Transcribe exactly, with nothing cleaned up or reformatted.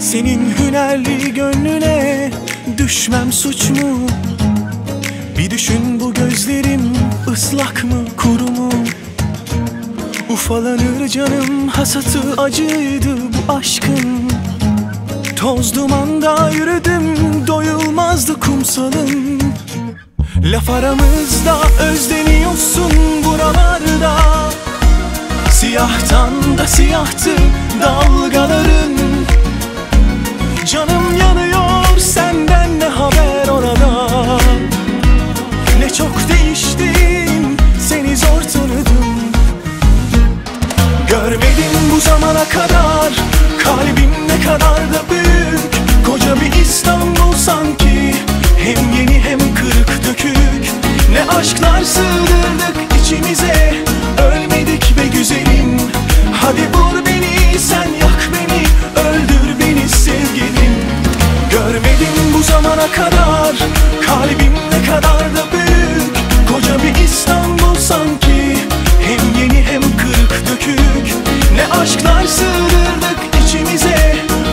Senin hünerli gönlüne düşmem suç mu? Bir düşün, bu gözlerim ıslak mı kuru mu? Ufalanır canım, hasatı acıydı bu aşkın. Toz dumanda yürüdüm, doyulmazdı kumsalım. Laf aramızda özleniyorsun buralarda. Siyahtan da siyahtı dalgaların. Canım yanıyor, senden ne haber orada? Ne çok değiştin, seni zor tanıdım. Görmedim bu zamana kadar, kalbim ne kadar da büyük. Koca bir İstanbul sanki, hem yeni hem kırık dökük. Ne aşklar sığdırdık içimize, ölmedik be güzelim. Hadi vur beni, sen yak beni, öldür beni sevgilim. Görmedim bu zamana kadar, kalbim ne kadar da büyük. Koca bir İstanbul sanki, hem yeni hem kırık dökük. Ne aşklar sığdırdık içimize,